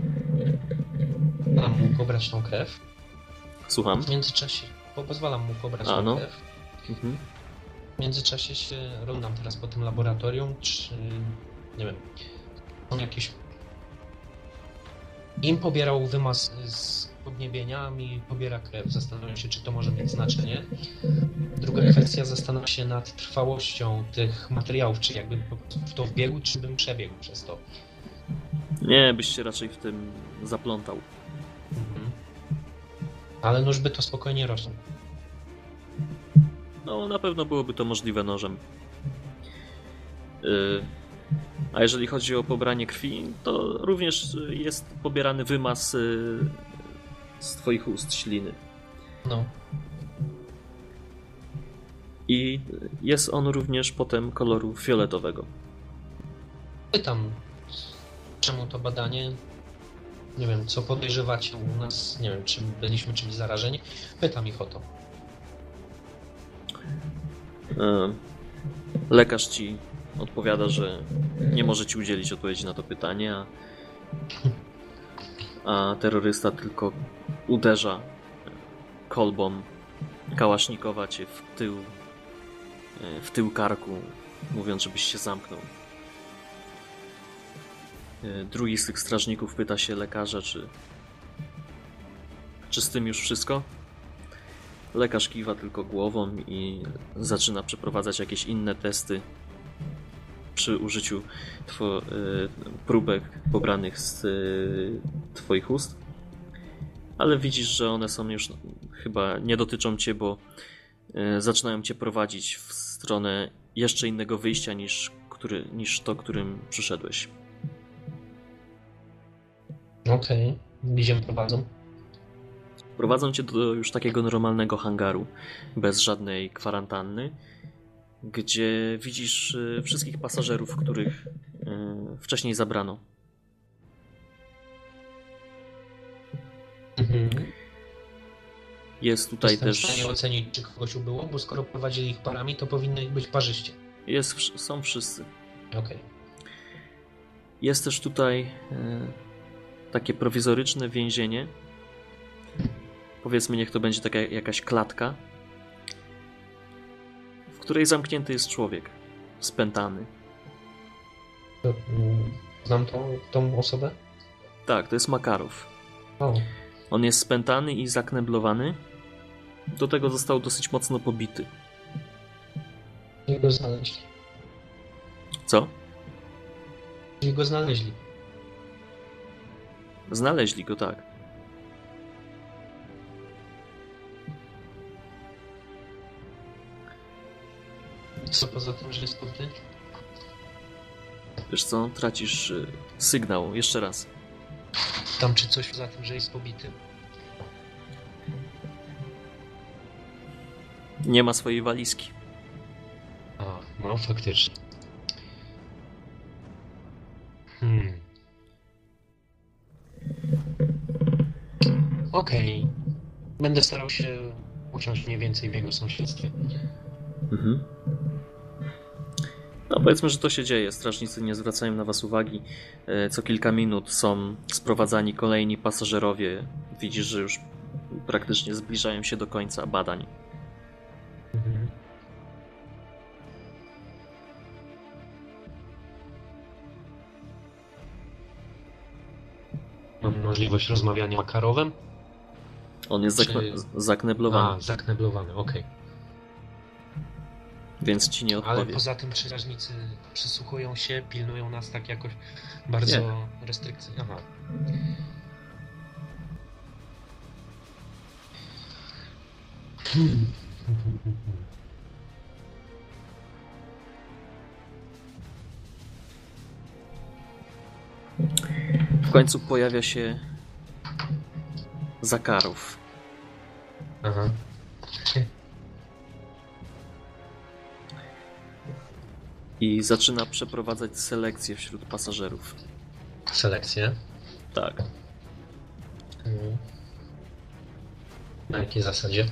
S2: Mam mu pobrać tą krew.
S1: Słucham?
S2: W międzyczasie, bo pozwalam mu pobrać
S1: A,
S2: tą
S1: no.
S2: krew.
S1: Mhm.
S2: W międzyczasie się rozglądam teraz po tym laboratorium, czy nie wiem, są jakieś Im pobierał wymaz z podniebienia, mi pobiera krew. Zastanawiam się, czy to może mieć znaczenie. Druga kwestia, zastanawiam się nad trwałością tych materiałów, czy jakbym w to wbiegł, czy bym przebiegł przez to.
S1: Nie, byś się raczej w tym zaplątał.
S2: Mhm. Ale nóż by to spokojnie rosło.
S1: No, na pewno byłoby to możliwe nożem. Yy, a jeżeli chodzi o pobranie krwi, to również jest pobierany wymaz yy, z twoich ust, śliny.
S2: No.
S1: I jest on również potem koloru fioletowego.
S2: Pytam, czemu to badanie? Nie wiem, co podejrzewacie u nas? Nie wiem, czy byliśmy czymś zarażeni? Pytam ich o to.
S1: Yy, lekarz ci odpowiada, że nie może ci udzielić odpowiedzi na to pytanie, a, a terrorysta tylko uderza kolbą kałasznikowa cię w tył, w tył karku, mówiąc, żebyś się zamknął. Drugi z tych strażników pyta się lekarza, czy, czy z tym już wszystko? Lekarz kiwa tylko głową i zaczyna przeprowadzać jakieś inne testy przy użyciu two, y, próbek pobranych z y, twoich ust. Ale widzisz, że one są już chyba nie dotyczą cię, bo y, zaczynają cię prowadzić w stronę jeszcze innego wyjścia niż, który, niż to, którym przyszedłeś.
S2: Okej, okay. Gdzie mnie prowadzą?
S1: Prowadzą cię do już takiego normalnego hangaru, bez żadnej kwarantanny, gdzie widzisz wszystkich pasażerów, których wcześniej zabrano.
S2: Mhm.
S1: Jest tutaj
S2: Jestem
S1: też...
S2: w stanie ocenić, czy kogoś ubyło, bo skoro prowadzili ich parami, to powinny ich być parzyście.
S1: Jest, są wszyscy.
S2: Okej. Okay.
S1: Jest też tutaj e, takie prowizoryczne więzienie. Powiedzmy, niech to będzie taka jakaś klatka, w której zamknięty jest człowiek, spętany.
S2: Znam tą, tą osobę?
S1: Tak, to jest Makarow.
S2: O.
S1: On jest spętany i zakneblowany. Do tego został dosyć mocno pobity.
S2: I go znaleźli.
S1: Co?
S2: I go znaleźli.
S1: Znaleźli go, tak.
S2: Co poza tym, że jest pobity?
S1: Wiesz co, tracisz y, sygnał. Jeszcze raz.
S2: Tam czy coś poza tym, że jest pobity?
S1: Nie ma swojej walizki.
S2: A, no faktycznie. Hmm. Okej. Okay. Będę starał się usiąść mniej więcej w jego sąsiedztwie.
S1: Mhm. No powiedzmy, że to się dzieje. Strażnicy nie zwracają na was uwagi. Co kilka minut są sprowadzani kolejni pasażerowie. Widzisz, że już praktycznie zbliżają się do końca badań.
S2: Mhm. Mam możliwość rozmawiania z Makarowem?
S1: On jest Czy... zakneblowany.
S2: A, zakneblowany, okej. Okay.
S1: Więc ci nie odpowie.
S2: Ale poza tym strażnicy przysłuchują się, pilnują nas tak jakoś bardzo nie. restrykcyjnie. Aha.
S1: W końcu pojawia się Zakarow.
S2: Aha.
S1: I zaczyna przeprowadzać selekcję wśród pasażerów.
S2: Selekcję?
S1: Tak.
S2: Hmm. Na jakiej zasadzie?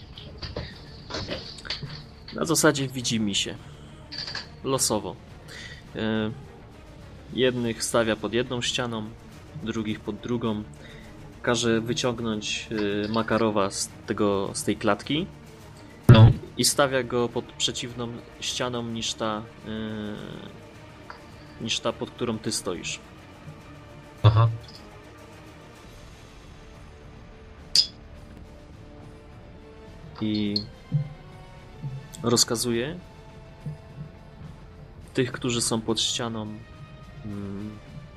S1: Na zasadzie widzi się. Losowo. Yy, jednych stawia pod jedną ścianą, drugich pod drugą. Każe wyciągnąć yy, Makarowa z, tego, z tej klatki.
S2: No.
S1: I stawia go pod przeciwną ścianą niż ta, yy, niż ta, pod którą ty stoisz.
S2: Aha.
S1: i rozkazuje tych, którzy są pod ścianą mm,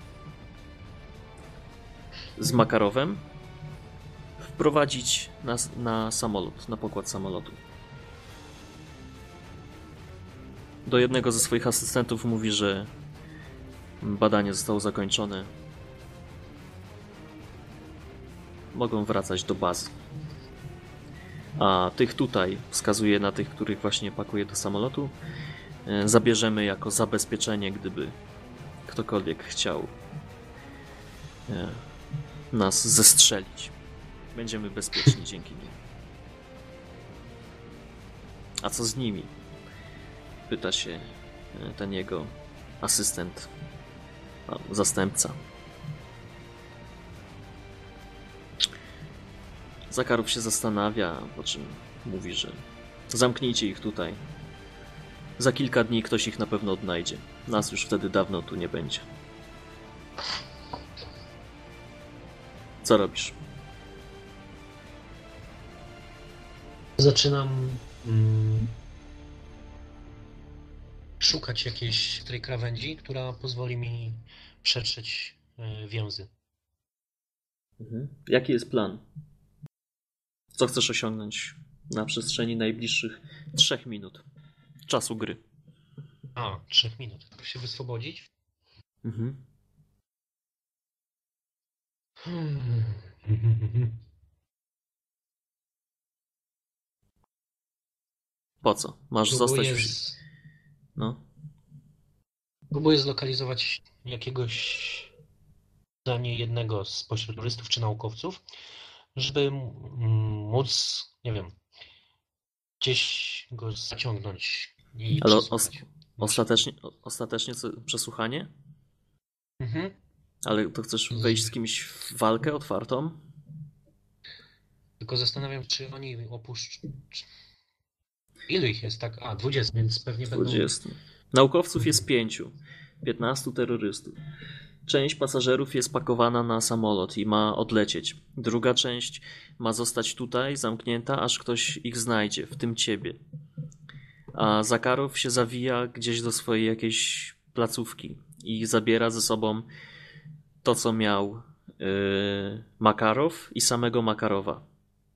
S1: z Makarowem, wprowadzić na, na samolot, na pokład samolotu. Do jednego ze swoich asystentów mówi, że badanie zostało zakończone. Mogą wracać do bazy. A tych tutaj, wskazuje na tych, których właśnie pakuje do samolotu, zabierzemy jako zabezpieczenie, gdyby ktokolwiek chciał nas zestrzelić. Będziemy bezpieczni dzięki nim. A co z nimi? Pyta się ten jego asystent, zastępca. Zakarow się zastanawia, po czym mówi, że zamknijcie ich tutaj. Za kilka dni ktoś ich na pewno odnajdzie. Nas już wtedy dawno tu nie będzie. Co robisz?
S2: Zaczynam mm, szukać jakiejś tej krawędzi, która pozwoli mi przetrzeć y, więzy.
S1: Mhm. Jaki jest plan? Co chcesz osiągnąć na przestrzeni najbliższych trzech minut czasu gry?
S2: A, trzech minut. Chcę się wyswobodzić?
S1: Mhm.
S2: Hmm.
S1: Po co? Masz
S2: Próbuję
S1: zostać... W...
S2: z...
S1: No.
S2: Próbuję zlokalizować jakiegoś, dla mnie jednego spośród turystów czy naukowców, żeby m- móc, nie wiem, gdzieś go zaciągnąć i
S1: Ale
S2: przesłuchać.
S1: os- ostatecznie, ostatecznie co, przesłuchanie?
S2: Mhm.
S1: Ale to chcesz wejść z kimś w walkę otwartą?
S2: Tylko zastanawiam się, czy oni opuszczą. czy- Ilu ich jest, tak? A, dwudziestu, więc pewnie będą...
S1: dwudziestu. Naukowców jest pięciu. piętnastu terrorystów. Część pasażerów jest pakowana na samolot i ma odlecieć. Druga część ma zostać tutaj, zamknięta, aż ktoś ich znajdzie, w tym ciebie. A Zakarow się zawija gdzieś do swojej jakiejś placówki i zabiera ze sobą to, co miał yy, Makarow i samego Makarowa.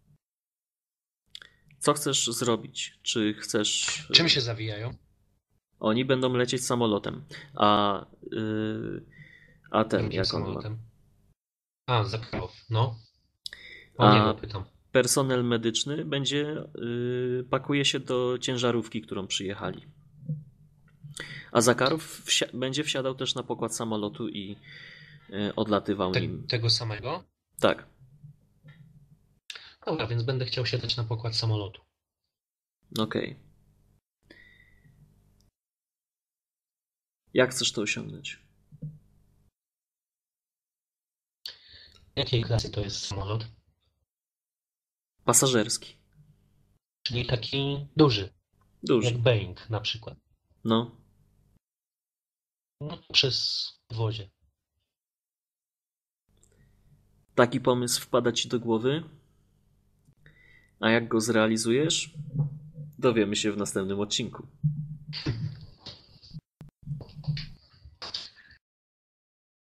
S1: Co chcesz zrobić? Czy chcesz...
S2: Czym się zawijają?
S1: Oni będą lecieć samolotem. A, yy, a ten,
S2: Drugim
S1: jak on ma?
S2: samolotem. A, Zakarow, no. O
S1: A-
S2: niego pytam.
S1: Personel medyczny będzie, yy, pakuje się do ciężarówki, którą przyjechali. A Zakarow wsi- będzie wsiadał też na pokład samolotu i yy, odlatywał
S2: Te,
S1: nim.
S2: tego samego?
S1: Tak.
S2: Dobra, więc będę chciał siadać na pokład samolotu.
S1: Okej. Jak chcesz to osiągnąć?
S2: Jakiej klasy to jest samolot?
S1: Pasażerski.
S2: Czyli taki duży,
S1: Duży.
S2: jak Boeing na przykład.
S1: No.
S2: No, przez wozie.
S1: Taki pomysł wpada ci do głowy? A jak go zrealizujesz? Dowiemy się w następnym odcinku.